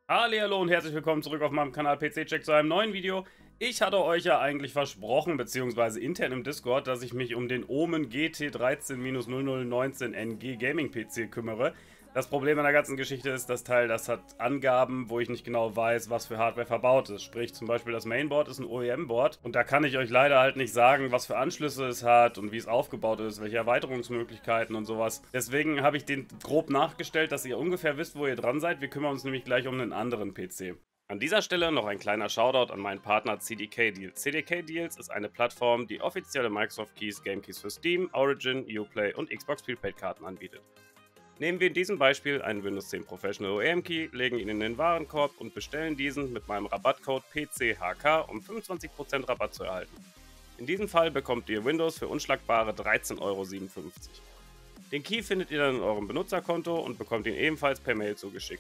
Hallihallo und herzlich willkommen zurück auf meinem Kanal PC-Check zu einem neuen Video. Ich hatte euch ja eigentlich versprochen, beziehungsweise intern im Discord, dass ich mich um den Omen GT13-0019NG Gaming PC kümmere. Das Problem an der ganzen Geschichte ist, das Teil, das hat Angaben, wo ich nicht genau weiß, was für Hardware verbaut ist. Sprich, zum Beispiel das Mainboard ist ein OEM-Board und da kann ich euch leider halt nicht sagen, was für Anschlüsse es hat und wie es aufgebaut ist, welche Erweiterungsmöglichkeiten und sowas. Deswegen habe ich den grob nachgestellt, dass ihr ungefähr wisst, wo ihr dran seid. Wir kümmern uns nämlich gleich um einen anderen PC. An dieser Stelle noch ein kleiner Shoutout an meinen Partner CDK Deals. CDK Deals ist eine Plattform, die offizielle Microsoft Keys, Game Keys für Steam, Origin, Uplay und Xbox Prepaid Karten anbietet. Nehmen wir in diesem Beispiel einen Windows 10 Professional OEM Key, legen ihn in den Warenkorb und bestellen diesen mit meinem Rabattcode PCHK, um 25% Rabatt zu erhalten. In diesem Fall bekommt ihr Windows für unschlagbare 13,57 €. Den Key findet ihr dann in eurem Benutzerkonto und bekommt ihn ebenfalls per Mail zugeschickt.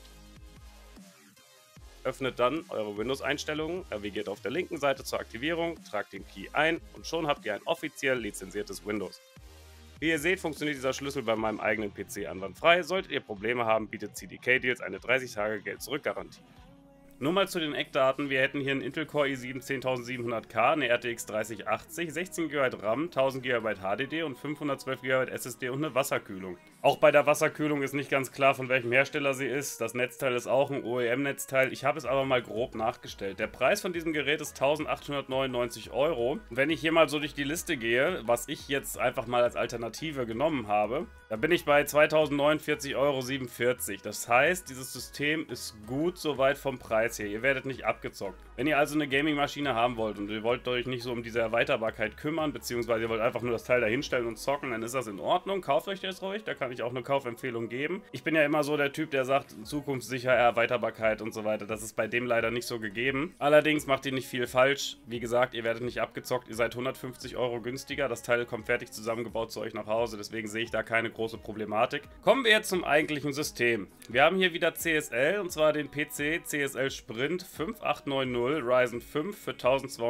Öffnet dann eure Windows-Einstellungen, navigiert auf der linken Seite zur Aktivierung, tragt den Key ein und schon habt ihr ein offiziell lizenziertes Windows. Wie ihr seht, funktioniert dieser Schlüssel bei meinem eigenen PC einwandfrei. Solltet ihr Probleme haben, bietet CDK Deals eine 30-Tage-Geld-Zurück-Garantie. Nur mal zu den Eckdaten, wir hätten hier einen Intel Core i7 10700K, eine RTX 3080, 16 GB RAM, 1000 GB HDD und 512 GB SSD und eine Wasserkühlung. Auch bei der Wasserkühlung ist nicht ganz klar, von welchem Hersteller sie ist. Das Netzteil ist auch ein OEM-Netzteil. Ich habe es aber mal grob nachgestellt. Der Preis von diesem Gerät ist 1899 €. Wenn ich hier mal so durch die Liste gehe, was ich jetzt einfach mal als Alternative genommen habe, da bin ich bei 2049,47 €. Das heißt, dieses System ist gut soweit vom Preis her. Ihr werdet nicht abgezockt. Wenn ihr also eine Gaming-Maschine haben wollt und ihr wollt euch nicht so um diese Erweiterbarkeit kümmern, beziehungsweise ihr wollt einfach nur das Teil da hinstellen und zocken, dann ist das in Ordnung. Kauft euch das ruhig, da kann ich auch eine Kaufempfehlung geben. Ich bin ja immer so der Typ, der sagt, zukunftssicher Erweiterbarkeit und so weiter. Das ist bei dem leider nicht so gegeben. Allerdings macht ihr nicht viel falsch. Wie gesagt, ihr werdet nicht abgezockt. Ihr seid 150 € günstiger. Das Teil kommt fertig zusammengebaut zu euch nach Hause. Deswegen sehe ich da keine große Problematik. Kommen wir jetzt zum eigentlichen System. Wir haben hier wieder CSL und zwar den PC CSL Sprint 5890 Ryzen 5 für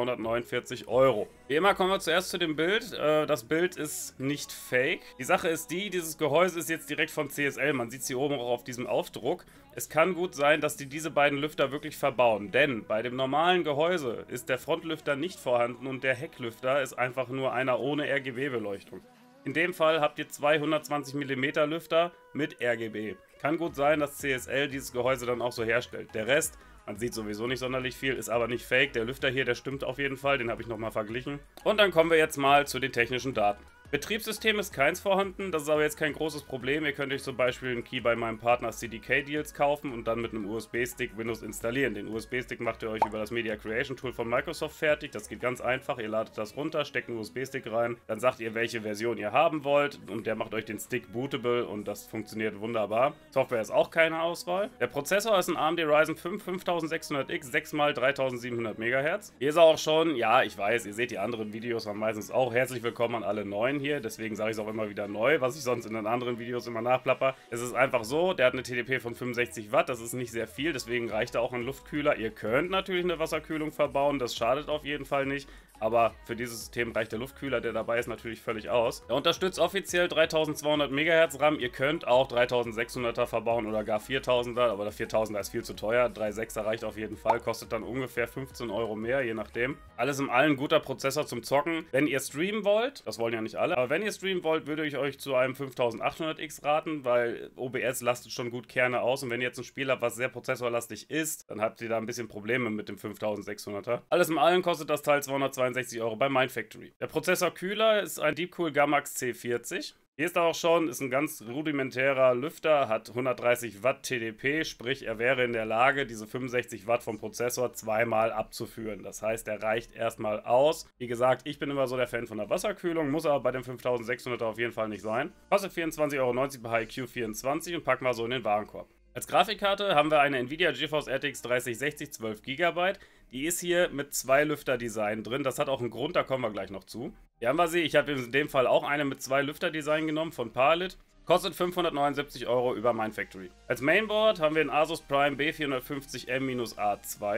1249 €. Wie immer kommen wir zuerst zu dem Bild. Das Bild ist nicht fake. Die Sache ist die, dieses Gehäuse ist jetzt direkt von CSL. Man sieht es hier oben auch auf diesem Aufdruck. Es kann gut sein, dass die diese beiden Lüfter wirklich verbauen, denn bei dem normalen Gehäuse ist der Frontlüfter nicht vorhanden und der Hecklüfter ist einfach nur einer ohne RGB-Beleuchtung. In dem Fall habt ihr 220 mm Lüfter mit RGB. Kann gut sein, dass CSL dieses Gehäuse dann auch so herstellt. Der Rest, man sieht sowieso nicht sonderlich viel, ist aber nicht fake. Der Lüfter hier, der stimmt auf jeden Fall, den habe ich nochmal verglichen. Und dann kommen wir jetzt mal zu den technischen Daten. Betriebssystem ist keins vorhanden, das ist aber jetzt kein großes Problem. Ihr könnt euch zum Beispiel einen Key bei meinem Partner CDK Deals kaufen und dann mit einem USB-Stick Windows installieren. Den USB-Stick macht ihr euch über das Media Creation Tool von Microsoft fertig. Das geht ganz einfach. Ihr ladet das runter, steckt einen USB-Stick rein, dann sagt ihr, welche Version ihr haben wollt und der macht euch den Stick bootable und das funktioniert wunderbar. Software ist auch keine Auswahl. Der Prozessor ist ein AMD Ryzen 5 5600X 6x3700 MHz. Hier ist auch schon, ja, ich weiß, ihr seht die anderen Videos waren meistens auch. Herzlich willkommen an alle Neuen hier, deswegen sage ich es auch immer wieder neu, was ich sonst in den anderen Videos immer nachplapper. Es ist einfach so, der hat eine TDP von 65 Watt, das ist nicht sehr viel, deswegen reicht da auch ein Luftkühler. Ihr könnt natürlich eine Wasserkühlung verbauen, das schadet auf jeden Fall nicht. Aber für dieses System reicht der Luftkühler, der dabei ist, natürlich völlig aus. Er unterstützt offiziell 3200 MHz RAM. Ihr könnt auch 3600er verbauen oder gar 4000er, aber der 4000er ist viel zu teuer. 3.6er reicht auf jeden Fall, kostet dann ungefähr 15 € mehr, je nachdem. Alles in allem ein guter Prozessor zum Zocken. Wenn ihr streamen wollt, das wollen ja nicht alle, aber wenn ihr streamen wollt, würde ich euch zu einem 5800X raten, weil OBS lastet schon gut Kerne aus. Und wenn ihr jetzt ein Spiel habt, was sehr prozessorlastig ist, dann habt ihr da ein bisschen Probleme mit dem 5600er. Alles in allem kostet das Teil 262 € bei Mindfactory. Der Prozessor-Kühler ist ein Deepcool Gamax C40. Hier ist er auch schon, ist ein ganz rudimentärer Lüfter, hat 130 Watt TDP, sprich er wäre in der Lage, diese 65 Watt vom Prozessor zweimal abzuführen. Das heißt, er reicht erstmal aus. Wie gesagt, ich bin immer so der Fan von der Wasserkühlung, muss aber bei dem 5600er auf jeden Fall nicht sein. Kostet 24,90 € bei HiQ24 und packen wir so in den Warenkorb. Als Grafikkarte haben wir eine Nvidia GeForce RTX 3060 12 GB. Die ist hier mit 2 Lüfter-Design drin. Das hat auch einen Grund, da kommen wir gleich noch zu. Hier haben wir sie. Ich habe in dem Fall auch eine mit 2 Lüfter-Design genommen von Parlit. Kostet 579 € über Mindfactory. Als Mainboard haben wir den Asus Prime B450M-A2.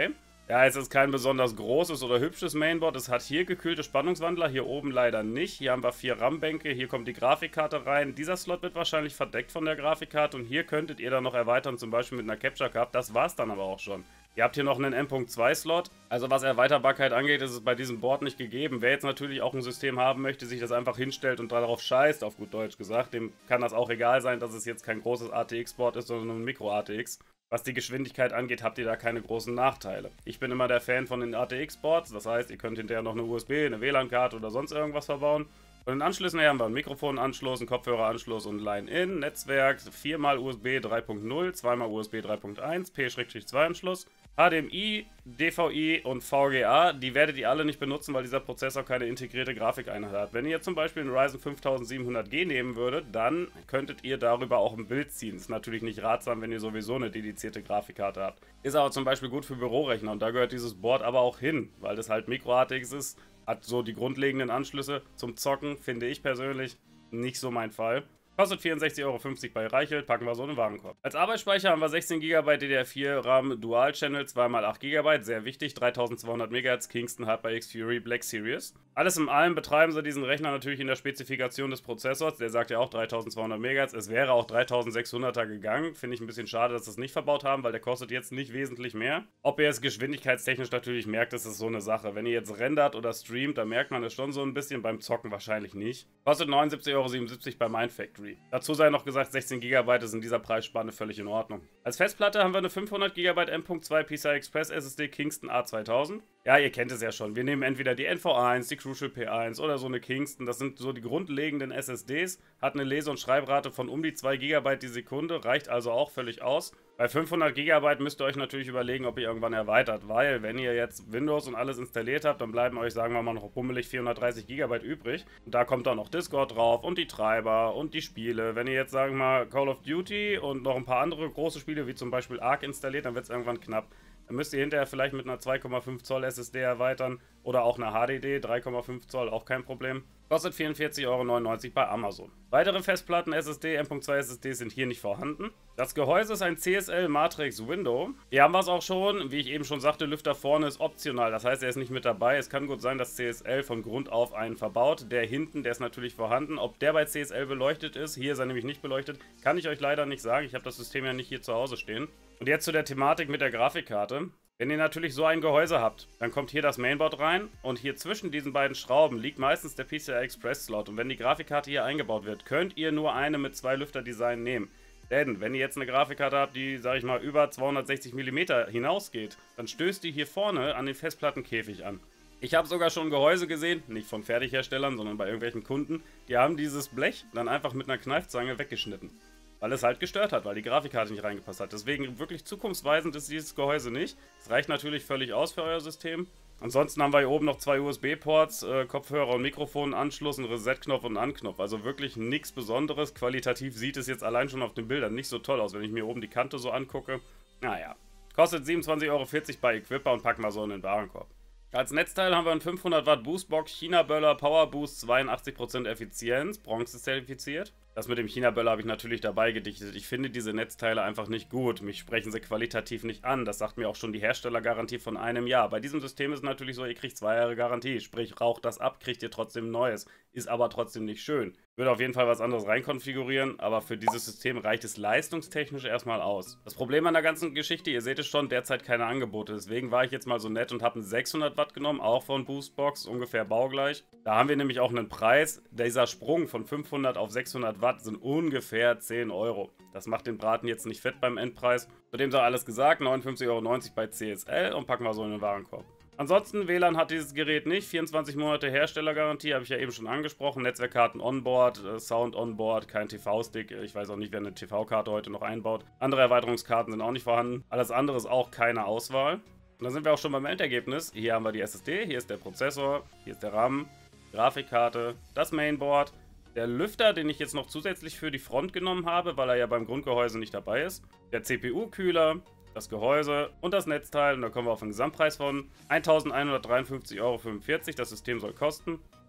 Ja, es ist kein besonders großes oder hübsches Mainboard. Es hat hier gekühlte Spannungswandler, hier oben leider nicht. Hier haben wir 4 RAM-Bänke, hier kommt die Grafikkarte rein. Dieser Slot wird wahrscheinlich verdeckt von der Grafikkarte und hier könntet ihr dann noch erweitern, zum Beispiel mit einer Capture Card. Das war's dann aber auch schon. Ihr habt hier noch einen M.2-Slot. Also was Erweiterbarkeit angeht, ist es bei diesem Board nicht gegeben. Wer jetzt natürlich auch ein System haben möchte, sich das einfach hinstellt und darauf scheißt, auf gut Deutsch gesagt, dem kann das auch egal sein, dass es jetzt kein großes ATX-Board ist, sondern ein Micro-ATX. Was die Geschwindigkeit angeht, habt ihr da keine großen Nachteile. Ich bin immer der Fan von den ATX-Boards, das heißt, ihr könnt hinterher noch eine USB, eine WLAN-Karte oder sonst irgendwas verbauen. Von den Anschlüssen her haben wir einen Mikrofonanschluss, einen Kopfhöreranschluss und Line-In, Netzwerk, 4x USB 3.0, 2x USB 3.1, P-2-Anschluss, HDMI, DVI und VGA. Die werdet ihr alle nicht benutzen, weil dieser Prozessor keine integrierte Grafikeinheit hat. Wenn ihr jetzt zum Beispiel einen Ryzen 5700G nehmen würdet, dann könntet ihr darüber auch ein Bild ziehen. Ist natürlich nicht ratsam, wenn ihr sowieso eine dedizierte Grafikkarte habt. Ist aber zum Beispiel gut für Bürorechner und da gehört dieses Board aber auch hin, weil das halt Micro-ATX ist. Hat so die grundlegenden Anschlüsse zum Zocken, finde ich persönlich nicht so mein Fall. Kostet 64,50 € bei Reichelt, packen wir so in den Warenkorb. Als Arbeitsspeicher haben wir 16 GB DDR4 RAM Dual Channel 2x8 GB, sehr wichtig, 3200 MHz Kingston HyperX Fury Black Series. Alles in allem betreiben sie diesen Rechner natürlich in der Spezifikation des Prozessors, der sagt ja auch 3200 MHz, es wäre auch 3600er gegangen, finde ich ein bisschen schade, dass sie es nicht verbaut haben, weil der kostet jetzt nicht wesentlich mehr. Ob ihr es geschwindigkeitstechnisch natürlich merkt, ist es so eine Sache. Wenn ihr jetzt rendert oder streamt, dann merkt man es schon so ein bisschen, beim Zocken wahrscheinlich nicht. Kostet 79,77 € bei Mindfactory. Dazu sei noch gesagt, 16 GB ist in dieser Preisspanne völlig in Ordnung. Als Festplatte haben wir eine 500 GB M.2 PCI Express SSD Kingston A2000. Ja, ihr kennt es ja schon. Wir nehmen entweder die NV1, die Crucial P1 oder so eine Kingston. Das sind so die grundlegenden SSDs. Hat eine Lese- und Schreibrate von um die 2 GB die Sekunde. Reicht also auch völlig aus. Bei 500 GB müsst ihr euch natürlich überlegen, ob ihr irgendwann erweitert. Weil, wenn ihr jetzt Windows und alles installiert habt, dann bleiben euch, sagen wir mal, noch bummelig 430 GB übrig. Und da kommt dann noch Discord drauf und die Treiber und die Spiele. Wenn ihr jetzt, sagen wir mal, Call of Duty und noch ein paar andere große Spiele, wie zum Beispiel Ark installiert, dann wird es irgendwann knapp. Dann müsst ihr hinterher vielleicht mit einer 2,5 Zoll SSD erweitern oder auch einer HDD, 3,5 Zoll, auch kein Problem. Kostet 44,99 € bei Amazon. Weitere Festplatten SSD, M.2 SSD sind hier nicht vorhanden. Das Gehäuse ist ein CSL Matrix Window. Hier haben wir es auch schon. Wie ich eben schon sagte, Lüfter vorne ist optional. Das heißt, er ist nicht mit dabei. Es kann gut sein, dass CSL von Grund auf einen verbaut. Der hinten, der ist natürlich vorhanden. Ob der bei CSL beleuchtet ist, hier ist er nämlich nicht beleuchtet, kann ich euch leider nicht sagen. Ich habe das System ja nicht hier zu Hause stehen. Und jetzt zu der Thematik mit der Grafikkarte. Wenn ihr natürlich so ein Gehäuse habt, dann kommt hier das Mainboard rein und hier zwischen diesen beiden Schrauben liegt meistens der PCI Express Slot. Und wenn die Grafikkarte hier eingebaut wird, könnt ihr nur eine mit 2 Lüfterdesign nehmen. Denn wenn ihr jetzt eine Grafikkarte habt, die, sag ich mal, über 260 mm hinausgeht, dann stößt die hier vorne an den Festplattenkäfig an. Ich habe sogar schon Gehäuse gesehen, nicht von Fertigherstellern, sondern bei irgendwelchen Kunden, die haben dieses Blech dann einfach mit einer Kneifzange weggeschnitten. Weil es halt gestört hat, weil die Grafikkarte nicht reingepasst hat. Deswegen wirklich zukunftsweisend ist dieses Gehäuse nicht. Es reicht natürlich völlig aus für euer System. Ansonsten haben wir hier oben noch 2 USB-Ports, Kopfhörer und Mikrofonanschluss, einen Reset-Knopf und einen Anknopf. Also wirklich nichts Besonderes. Qualitativ sieht es jetzt allein schon auf den Bildern nicht so toll aus, wenn ich mir oben die Kante so angucke. Naja, kostet 27,40 € bei Equipper und packen wir so in den Warenkorb. Als Netzteil haben wir einen 500 Watt Boostbox China-Böller Power Boost 82% Effizienz, Bronze zertifiziert. Das mit dem China-Böller habe ich natürlich dabei gedichtet. Ich finde diese Netzteile einfach nicht gut. Mich sprechen sie qualitativ nicht an. Das sagt mir auch schon die Herstellergarantie von einem Jahr. Bei diesem System ist es natürlich so, ihr kriegt 2 Jahre Garantie. Sprich, raucht das ab, kriegt ihr trotzdem Neues. Ist aber trotzdem nicht schön. Würde auf jeden Fall was anderes reinkonfigurieren, aber für dieses System reicht es leistungstechnisch erstmal aus. Das Problem an der ganzen Geschichte, ihr seht es schon, derzeit keine Angebote. Deswegen war ich jetzt mal so nett und habe einen 600 Watt genommen, auch von Boostbox, ungefähr baugleich. Da haben wir nämlich auch einen Preis. Dieser Sprung von 500 auf 600 Watt sind ungefähr 10 €. Das macht den Braten jetzt nicht fett beim Endpreis. Zudem sei alles gesagt, 59,90 € bei CSL und packen wir so in den Warenkorb. Ansonsten, WLAN hat dieses Gerät nicht, 24 Monate Herstellergarantie, habe ich ja eben schon angesprochen, Netzwerkkarten onboard, Sound onboard, kein TV-Stick, ich weiß auch nicht, wer eine TV-Karte heute noch einbaut. Andere Erweiterungskarten sind auch nicht vorhanden, alles andere ist auch keine Auswahl. Und dann sind wir auch schon beim Endergebnis, hier haben wir die SSD, hier ist der Prozessor, hier ist der RAM, Grafikkarte, das Mainboard, der Lüfter, den ich jetzt noch zusätzlich für die Front genommen habe, weil er ja beim Grundgehäuse nicht dabei ist, der CPU-Kühler, das Gehäuse und das Netzteil und da kommen wir auf einen Gesamtpreis von 1.153,45 €, das System soll kosten.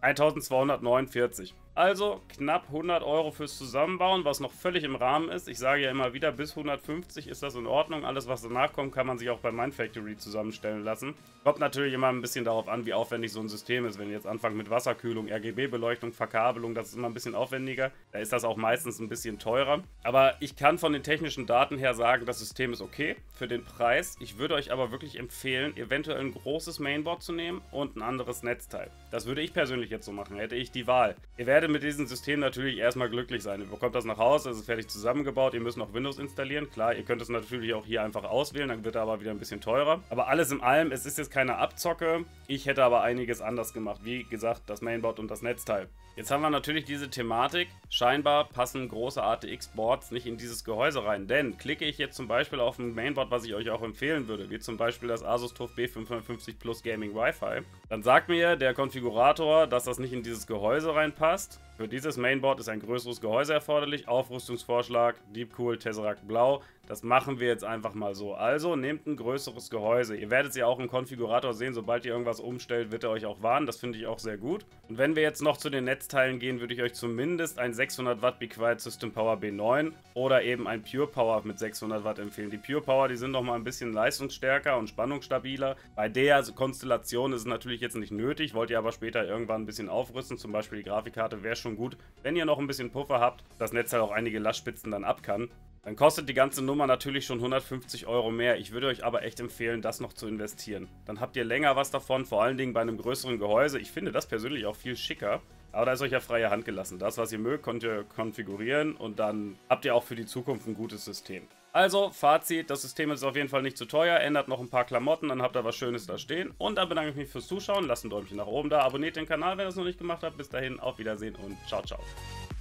1249. Also knapp 100 Euro fürs Zusammenbauen, was noch völlig im Rahmen ist. Ich sage ja immer wieder, bis 150 ist das in Ordnung. Alles, was danach kommt, kann man sich auch bei Mindfactory zusammenstellen lassen. Kommt natürlich immer ein bisschen darauf an, wie aufwendig so ein System ist. Wenn ihr jetzt anfangt mit Wasserkühlung, RGB-Beleuchtung, Verkabelung, das ist immer ein bisschen aufwendiger. Da ist das auch meistens ein bisschen teurer. Aber ich kann von den technischen Daten her sagen, das System ist okay für den Preis. Ich würde euch aber wirklich empfehlen, eventuell ein großes Mainboard zu nehmen und ein anderes Netzteil. Das würde ich persönlich jetzt so machen, hätte ich die Wahl. Ihr werdet mit diesem System natürlich erstmal glücklich sein. Ihr bekommt das nach Hause, es ist fertig zusammengebaut, ihr müsst noch Windows installieren. Klar, ihr könnt es natürlich auch hier einfach auswählen, dann wird er aber wieder ein bisschen teurer. Aber alles in allem, es ist jetzt keine Abzocke. Ich hätte aber einiges anders gemacht. Wie gesagt, das Mainboard und das Netzteil. Jetzt haben wir natürlich diese Thematik. Scheinbar passen große ATX-Boards nicht in dieses Gehäuse rein. Denn klicke ich jetzt zum Beispiel auf ein Mainboard, was ich euch auch empfehlen würde, wie zum Beispiel das Asus TUF B550 Plus Gaming Wi-Fi, dann sagt mir der Konfigurator, dass das nicht in dieses Gehäuse reinpasst. Für dieses Mainboard ist ein größeres Gehäuse erforderlich. Aufrüstungsvorschlag, Deepcool Tesseract Blau. Das machen wir jetzt einfach mal so. Also nehmt ein größeres Gehäuse. Ihr werdet es ja auch im Konfigurator sehen, sobald ihr irgendwas umstellt, wird er euch auch warnen. Das finde ich auch sehr gut. Und wenn wir jetzt noch zu den Netzteilen gehen, würde ich euch zumindest ein 600 Watt Be Quiet System Power B9 oder eben ein Pure Power mit 600 Watt empfehlen. Die Pure Power, die sind noch mal ein bisschen leistungsstärker und spannungsstabiler. Bei der Konstellation ist es natürlich jetzt nicht nötig, wollt ihr aber später irgendwann ein bisschen aufrüsten, zum Beispiel die Grafikkarte, wäre schon gut, wenn ihr noch ein bisschen Puffer habt, das Netzteil auch einige Lastspitzen dann ab kann. Dann kostet die ganze Nummer natürlich schon 150 Euro mehr. Ich würde euch aber echt empfehlen, das noch zu investieren. Dann habt ihr länger was davon, vor allen Dingen bei einem größeren Gehäuse. Ich finde das persönlich auch viel schicker. Aber da ist euch ja freie Hand gelassen. Das, was ihr mögt, könnt ihr konfigurieren und dann habt ihr auch für die Zukunft ein gutes System. Also, Fazit, das System ist auf jeden Fall nicht zu teuer, ändert noch ein paar Klamotten, dann habt ihr was Schönes da stehen. Und dann bedanke ich mich fürs Zuschauen, lasst ein Däumchen nach oben da, abonniert den Kanal, wenn ihr das noch nicht gemacht habt. Bis dahin, auf Wiedersehen und ciao, ciao.